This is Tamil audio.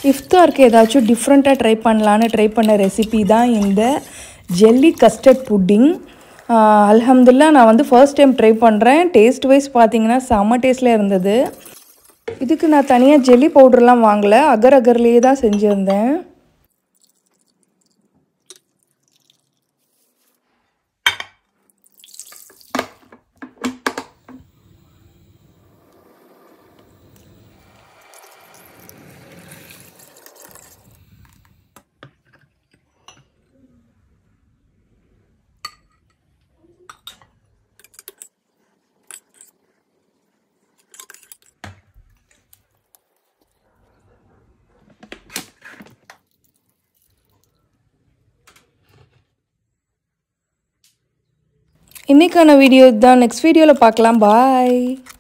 இஃப்தாருக்கு ஏதாச்சும் டிஃப்ரெண்ட்டாக ட்ரை பண்ணலான்னு ட்ரை பண்ண ரெசிபி தான் இந்த ஜெல்லி கஸ்டர்ட் புட்டிங். அல்ஹம்துலில்லாஹ் நான் வந்து ஃபர்ஸ்ட் டைம் ட்ரை பண்ணுறேன். டேஸ்ட் வைஸ் பார்த்தீங்கன்னா செம்ம டேஸ்ட்டில் இருந்தது. இதுக்கு நான் தனியாக ஜெல்லி பவுடர்லாம் வாங்கலை, அகர் அகர்லேயே தான் செஞ்சுருந்தேன். இன்றைக்கான வீடியோ தான். நெக்ஸ்ட் வீடியோவில் பார்க்கலாம். பாய்.